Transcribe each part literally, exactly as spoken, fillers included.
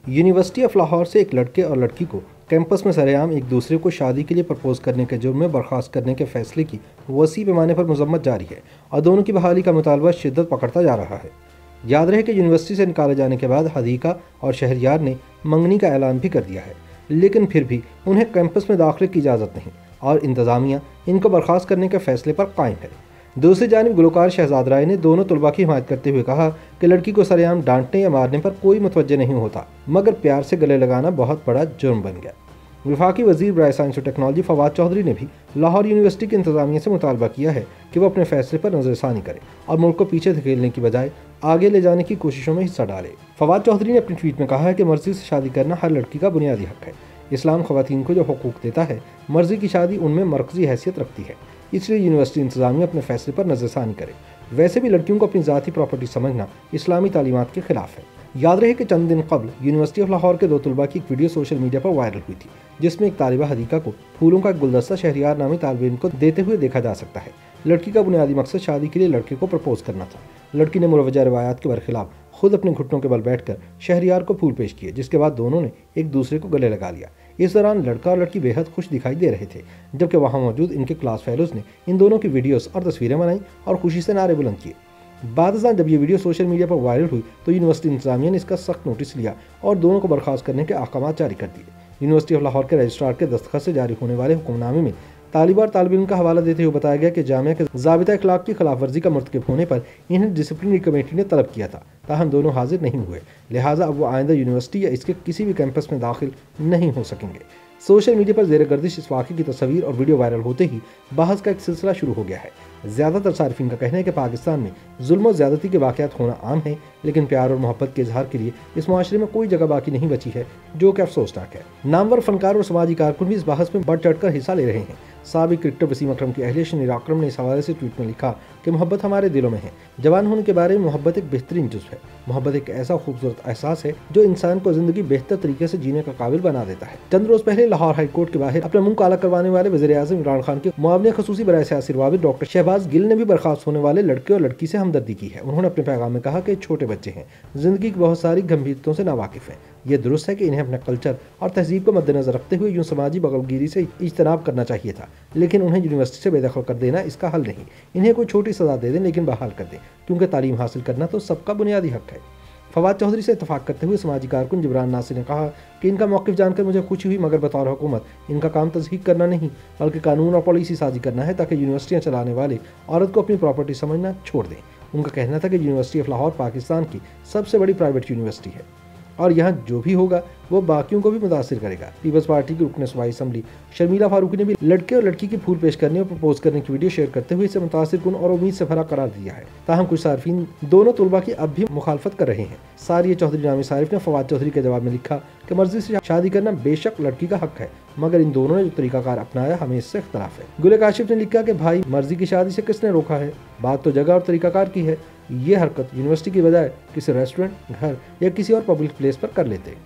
University of Lahore से एक लड़के और लड़की को कैंपस में सरेआम एक दूसरे को शादी के लिए प्रपोज करने के जुर्म में बर्खास्त करने के फैसले की वसी पैमाने पर मजम्मत जारी है और दोनों की बहाली का मुतालबा शिद्दत पकड़ता जा रहा है। याद रहे कि यूनिवर्सिटी से निकाले जाने के बाद हदीका और शहरयार ने मंगनी का ऐलान भी कर दिया है, लेकिन फिर भी उन्हें कैंपस में दाखिले की इजाज़त नहीं और इंतज़ामिया इनको बर्खास्त करने के फैसले पर कायम है। दूसरी जानिब गुलकार शहजाद राय ने दोनों तलबा की हिमायत करते हुए कहा कि लड़की को सरेआम डांटने या मारने पर कोई मुतवज्जे नहीं होता, मगर प्यार से गले लगाना बहुत बड़ा जुर्म बन गया। वफाकी वजीर बराए साइंस और टेक्नोलॉजी फवाद चौधरी ने भी लाहौर यूनिवर्सिटी की इंतजामिया से मुतालबा किया है कि वह अपने फैसले पर नजरसानी करे और मुल्क को पीछे धकेलने की बजाय आगे ले जाने की कोशिशों में हिस्सा डाले। फवाद चौधरी ने अपनी ट्वीट में कहा है कि मर्जी से शादी करना हर लड़की का बुनियादी हक है। इस्लाम ख़वातीन को जो हुकूक देता है, मर्जी की शादी उनमें मरकजी हैसियत रखती है, इसलिए यूनिवर्सिटी इंतजामिया अपने फैसले पर नजरसानी करे। वैसे भी लड़कियों को अपनी ज़ाती प्रॉपर्टी समझना इस्लामी तालीमात के खिलाफ है। याद रहे कि चंद दिन कबल यूनिवर्सिटी ऑफ लाहौर के दो तलबा की एक वीडियो सोशल मीडिया पर वायरल हुई थी, जिसमें एक तालिबा हदीका को फूलों का एक गुलदस्ता शहरयार नामी तालिब इल्म को देते हुए देखा जा सकता है। लड़की का बुनियादी मकसद शादी के लिए लड़के को प्रपोज करना था। लड़की ने मुरवजा रवायात के बरखिलाफ खुद अपने घुटनों के बल बैठकर शहरयार को फूल पेश किए, जिसके बाद दोनों ने एक दूसरे को गले लगा लिया। इस दौरान लड़का और लड़की बेहद खुश दिखाई दे रहे थे, जबकि वहां मौजूद इनके क्लास फेलोज ने इन दोनों की वीडियोस और तस्वीरें बनाई और खुशी से नारे बुलंद किए। बाद जब ये वीडियो सोशल मीडिया पर वायरल हुई तो यूनिवर्सिटी इंतजामिया ने इसका सख्त नोटिस लिया और दोनों को बर्खास्त करने के अहकाम जारी कर दिए। यूनिवर्सिटी ऑफ लाहौर के रजिस्ट्रार के दस्तखत से जारी होने वाले हुक्मनामे में तालिबा और तालिब इल्म का हवाला देते हुए बताया गया कि जामिया के ज़ाबिता इखलाक की खिलाफ वर्जी का मुर्तकिब होने पर इन्हें डिसिप्लिनरी कमेटी ने तलब किया था, ताहम दोनों हाजिर नहीं हुए, लिहाजा अब वो आइंदा यूनिवर्सिटी या इसके किसी भी कैंपस में दाखिल नहीं हो सकेंगे। सोशल मीडिया पर ज़ेर गर्दिश इस वाक़े की तस्वीर और वीडियो वायरल होते ही बहस का एक सिलसिला शुरू हो गया है। ज़्यादातर सार्फिन का कहना है कि पाकिस्तान में जुल्म और ज़्यादती के वाक़यात होना आम है, लेकिन प्यार और मोहब्बत के इजहार के लिए इस माशरे में कोई जगह बाकी नहीं बची है, जो कि अफसोसनाक है। नामवर फनकार और समाजी कारकुन भी इस बहस में बढ़ चढ़ कर हिस्सा ले रहे हैं। साबिक क्रिकेटर वसीम अकरम की अहलिया शनीर अकरम ने इस हवाले से ट्वीट में लिखा कि मोहब्बत हमारे दिलों में है। जवान होने के बारे में मोहब्बत एक बेहतरीन जुज़्व है। मोहब्बत एक ऐसा खूबसूरत एहसास है जो इंसान को जिंदगी बेहतर तरीके से जीने का काबिल बना देता है। चंद रोज पहले लाहौर हाई कोर्ट के बाहर अपना मुंह काला करवाने वाले वज़ीर आज़म इमरान खान के मुआविन खसूसी बराए सियासी रवाबित डॉक्टर शहबाज गिल ने भी बर्खास्त होने वाले लड़के और लड़की से हमदर्दी की है। उन्होंने अपने पैगाम में कहा कि छोटे बच्चे हैं, जिंदगी की बहुत सारी गंभीरताओं से नावाकिफ हैं। ये दुरुस्त है कि इन्हें अपने कल्चर और तहजीब को मद्देनजर रखते हुए यूँ समाजी बगलगिरी से इज्तनाब करना चाहिए था, लेकिन उन्हें यूनिवर्सिटी से बेदखल कर देना इसका हल नहीं। इन्हें कोई छोटी सज़ा दे दें, लेकिन बहाल कर दें, क्योंकि तालीम हासिल करना तो सबका बुनियादी हक है। फवाद चौधरी से इत्तफाक करते हुए समाजी कारकुन जिब्रान नासिर ने कहा कि इनका मौक़िफ़ जानकर मुझे खुशी हुई, मगर बतौर हुकूमत इनका काम तज़हीक करना नहीं, बल्कि कानून और पॉलिसी साजी करना है, ताकि यूनिवर्सिटियाँ चलाने वाले औरत को अपनी प्रॉपर्टी समझना छोड़ दें। उनका कहना था कि यूनिवर्सिटी ऑफ लाहौर पाकिस्तान की सबसे बड़ी प्राइवेट यूनिवर्सिटी है और यहाँ जो भी होगा वो बाकियों को भी मुतासिर करेगा। पीपल्स पार्टी की रुकन सूबाई असम्बली शर्मिला फारूकी ने भी लड़के और लड़की की फूल पेश करने और प्रपोज करने की वीडियो शेयर करते हुए इसे मुतासिर कुन और उम्मीद से भरा करार दिया है। ताहम कुछ सार्फिन दोनों तलबा की अब भी मुखालफत कर रहे हैं। सारिया चौधरी नामी सारिफ ने फवाद चौधरी के जवाब में लिखा कि मर्जी से शादी करना बेशक लड़की का हक है, मगर इन दोनों ने जो तरीकाकार अपनाया हमें इससे इख्तलाफ है। गुल काशिफ ने लिखा कि भाई, मर्जी की शादी से किसने रोका है? बात तो जगह और तरीकाकार की है। ये हरकत यूनिवर्सिटी की बजाय किसी रेस्टोरेंट, घर या किसी और पब्लिक प्लेस पर कर लेते।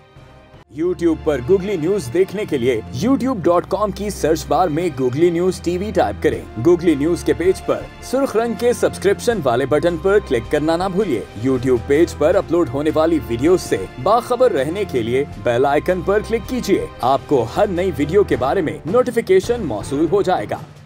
YouTube पर गूगली न्यूज देखने के लिए यूट्यूब डॉट कॉम की सर्च बार में गूगली न्यूज टीवी टाइप करें। गूगली न्यूज के पेज पर सुर्ख रंग के सब्सक्रिप्शन वाले बटन पर क्लिक करना ना भूलिए। YouTube पेज पर अपलोड होने वाली वीडियोस से बाखबर रहने के लिए बेल आइकन पर क्लिक कीजिए। आपको हर नई वीडियो के बारे में नोटिफिकेशन मौसूल हो जाएगा।